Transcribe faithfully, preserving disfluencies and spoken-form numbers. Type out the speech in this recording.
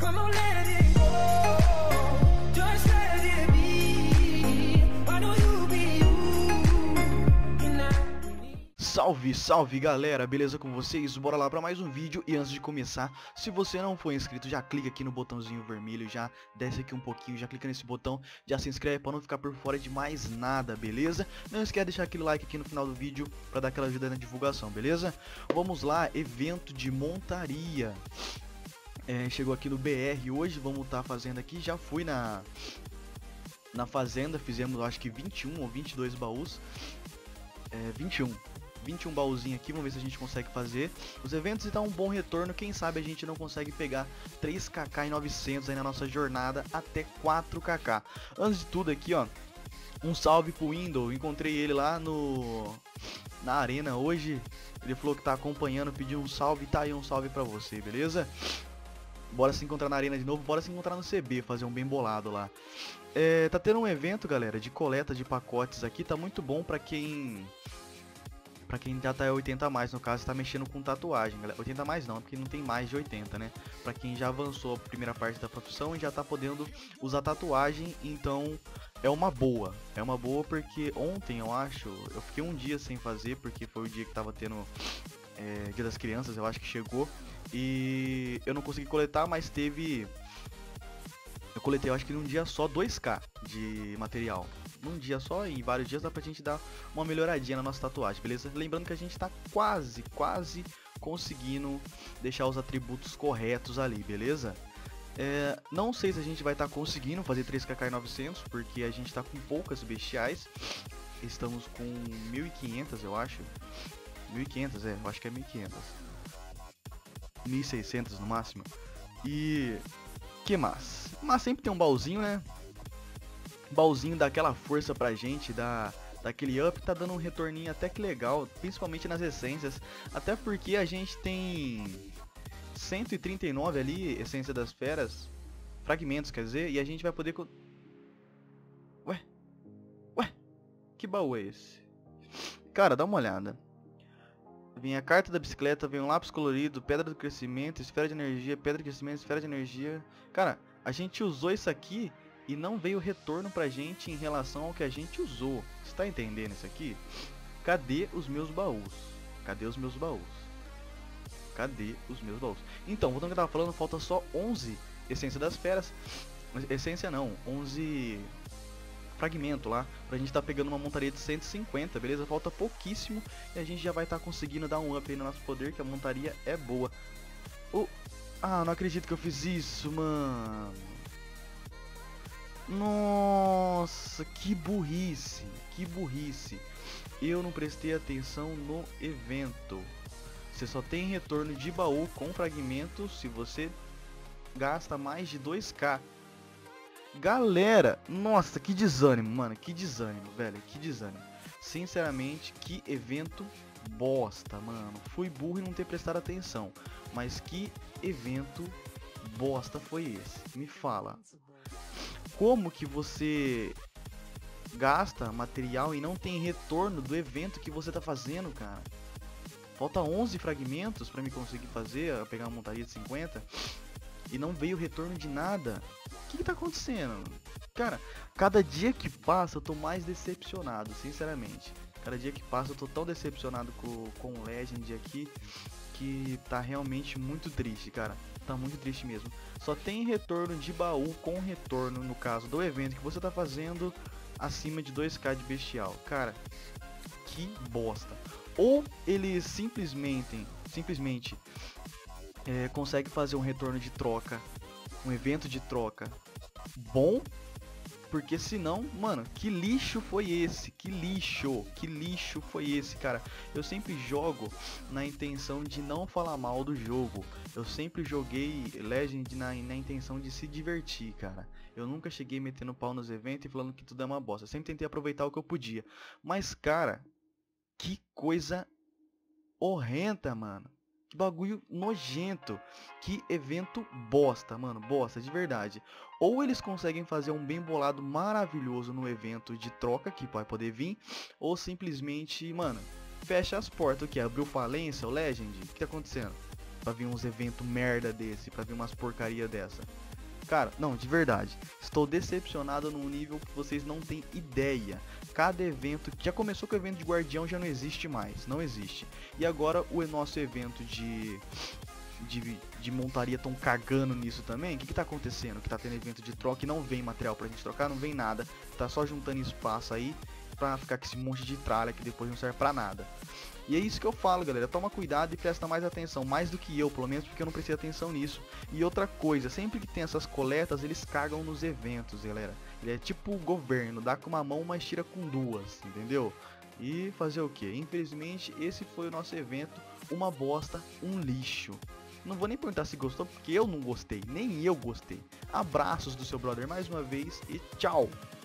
Come on, let it go. Just let it be. Why don't you be you? And I... Salve, salve galera, beleza com vocês? Bora lá para mais um vídeo. E antes de começar, se você não for inscrito, já clica aqui no botãozinho vermelho, já desce aqui um pouquinho, já clica nesse botão, já se inscreve para não ficar por fora de mais nada, beleza? Não esquece de deixar aquele like aqui no final do vídeo para dar aquela ajuda na divulgação, beleza? Vamos lá, evento de montaria. É, chegou aqui no B R hoje, vamos estar tá fazendo aqui, já fui na na fazenda, fizemos acho que vinte e um ou vinte e dois baús. É, vinte e um vinte e um baúzinho aqui, vamos ver se a gente consegue fazer os eventos e dar um bom retorno. Quem sabe a gente não consegue pegar três K e novecentos aí na nossa jornada até quatro K. Antes de tudo aqui, ó, um salve pro Window, encontrei ele lá no na arena hoje, ele falou que tá acompanhando, pediu um salve, tá aí um salve pra você, beleza? Bora se encontrar na arena de novo, bora se encontrar no C B, fazer um bem bolado lá. É, tá tendo um evento, galera, de coleta de pacotes aqui, tá muito bom pra quem... Pra quem já tá oitenta a mais, no caso, tá mexendo com tatuagem, galera. oitenta a mais não, porque não tem mais de oitenta, né? Pra quem já avançou a primeira parte da profissão e já tá podendo usar tatuagem, então é uma boa. É uma boa porque ontem, eu acho, eu fiquei um dia sem fazer, porque foi o dia que tava tendo é, Dia das Crianças, eu acho que chegou. E eu não consegui coletar, mas teve... Eu coletei, eu acho que num dia só, dois K de material. Num dia só, e em vários dias dá pra gente dar uma melhoradinha na nossa tatuagem, beleza? Lembrando que a gente tá quase, quase conseguindo deixar os atributos corretos ali, beleza? É, não sei se a gente vai estar tá conseguindo fazer três K e novecentos, porque a gente tá com poucas bestiais. Estamos com mil e quinhentos, eu acho. mil e quinhentos, é, eu acho que é mil e quinhentos. mil e seiscentos no máximo. E... que mais? Mas sempre tem um baúzinho, né? Baúzinho dá aquela força pra gente, dá daquele up, tá dando um retorninho até que legal, principalmente nas essências, até porque a gente tem cento e trinta e nove ali, essência das feras, fragmentos, quer dizer, e a gente vai poder... Ué? Ué? Que baú é esse? Cara, dá uma olhada. Vem a carta da bicicleta, vem um lápis colorido, pedra do crescimento, esfera de energia, pedra de crescimento, esfera de energia. Cara, a gente usou isso aqui e não veio retorno pra gente em relação ao que a gente usou. Você tá entendendo isso aqui? Cadê os meus baús? Cadê os meus baús? Cadê os meus baús? Então, voltando ao que eu tava falando, falta só onze essência das feras. Essência não, onze... fragmento lá, pra gente tá pegando uma montaria de cento e cinquenta, beleza? Falta pouquíssimo e a gente já vai estar tá conseguindo dar um up aí no nosso poder, que a montaria é boa. Oh, ah, não acredito que eu fiz isso, mano. Nossa, que burrice, que burrice. Eu não prestei atenção no evento. Você só tem retorno de baú com fragmentos se você gasta mais de dois K. Galera, nossa, que desânimo, mano, que desânimo, velho, que desânimo. Sinceramente, que evento bosta, mano. Fui burro e não ter prestado atenção, mas que evento bosta foi esse? Me fala. Como que você gasta material e não tem retorno do evento que você tá fazendo, cara? Falta onze fragmentos pra me conseguir fazer, pegar uma montaria de cinquenta, e não veio retorno de nada. O que, que tá acontecendo? Cara, cada dia que passa eu tô mais decepcionado, sinceramente. Cada dia que passa eu tô tão decepcionado com, com o Legend aqui, que tá realmente muito triste, cara. Tá muito triste mesmo. Só tem retorno de baú com retorno, no caso do evento que você tá fazendo, acima de dois K de bestial. Cara, que bosta. Ou eles simplesmente, simplesmente é, conseguem fazer um retorno de troca, um evento de troca bom, porque senão, mano, que lixo foi esse? Que lixo, que lixo foi esse, cara? Eu sempre jogo na intenção de não falar mal do jogo. Eu sempre joguei Legend na, na intenção de se divertir, cara. Eu nunca cheguei metendo pau nos eventos e falando que tudo é uma bosta. Eu sempre tentei aproveitar o que eu podia. Mas, cara, que coisa horrenda, mano. Que bagulho nojento. Que evento bosta, mano. Bosta, de verdade. Ou eles conseguem fazer um bem bolado maravilhoso no evento de troca que vai poder vir. Ou simplesmente, mano, fecha as portas. O que? Abriu falência o Legend? O que tá acontecendo? pra vir uns eventos merda desse, pra vir umas porcaria dessa. Cara, não, de verdade, estou decepcionado num nível que vocês não têm ideia. Cada evento, já começou com o evento de Guardião, já não existe mais, não existe. E agora o nosso evento de... De, de montaria estão cagando nisso também. O que que tá acontecendo? Que tá tendo evento de troca e não vem material pra gente trocar, não vem nada. Tá só juntando espaço aí pra ficar com esse monte de tralha que depois não serve pra nada. E é isso que eu falo, galera, toma cuidado e presta mais atenção, mais do que eu, pelo menos, porque eu não prestei atenção nisso. E outra coisa, sempre que tem essas coletas, eles cagam nos eventos, galera. Ele é tipo o governo, dá com uma mão, mas tira com duas, entendeu? E fazer o que? Infelizmente, esse foi o nosso evento, uma bosta, um lixo. Não vou nem perguntar se gostou, porque eu não gostei, nem eu gostei. Abraços do seu brother mais uma vez e tchau!